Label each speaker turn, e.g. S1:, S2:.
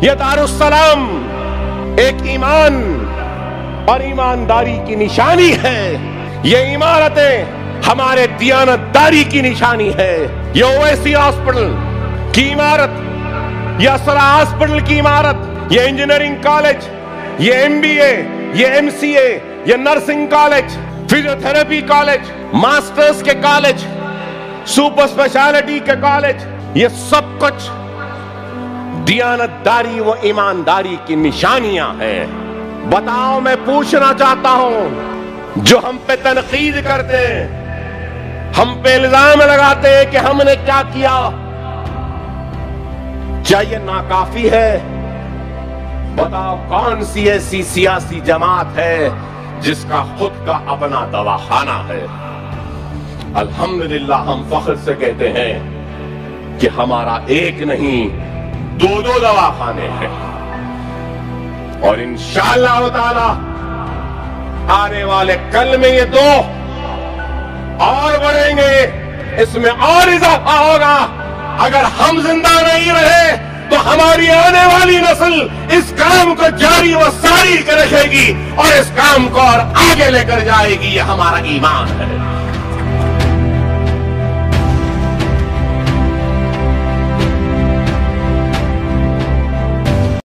S1: یہ دارالسلام ایک ایمان اور ایمانداری کی نشانی ہے. یہ عمارتیں ہمارے دیانتداری کی نشانی ہے. یہ اویسی ہاسپٹل کی عمارت، یہ اسرا ہاسپٹل کی عمارت، یہ انجینئرنگ کالج، یہ MBA، یہ MCA، یہ nursing college, physiotherapy college, masters کے کالج، سپر اسپیشلٹی کے کالج، یہ سب کچھ دیانتداری و ایمانداری کی نشانیاں ہیں. بتاؤ، میں پوچھنا چاہتا ہوں، جو ہم پہ تنقید کرتے ہیں، ہم پہ الزام لگاتے ہیں کہ ہم نے کیا کیا، کیا یہ ناکافی ہے؟ بتاؤ کون سی ایسی سیاسی جماعت ہے جس کا خود کا اپنا دواخانہ ہے؟ الحمدللہ ہم فخر سے کہتے ہیں کہ ہمارا ایک نہیں 2 دواخانے ہیں، اور انشاءاللہ تعالی آنے والے کل میں یہ 2 اور بڑھیں گے، اس میں اور اضافہ ہوگا. اگر ہم زندہ نہیں رہے تو ہماری آنے والی نسل اس کام کو جاری و ساری رکھے گی اور اس کام کو اور آگے لے کر جائے گی. یہ ہمارا ایمان ہے.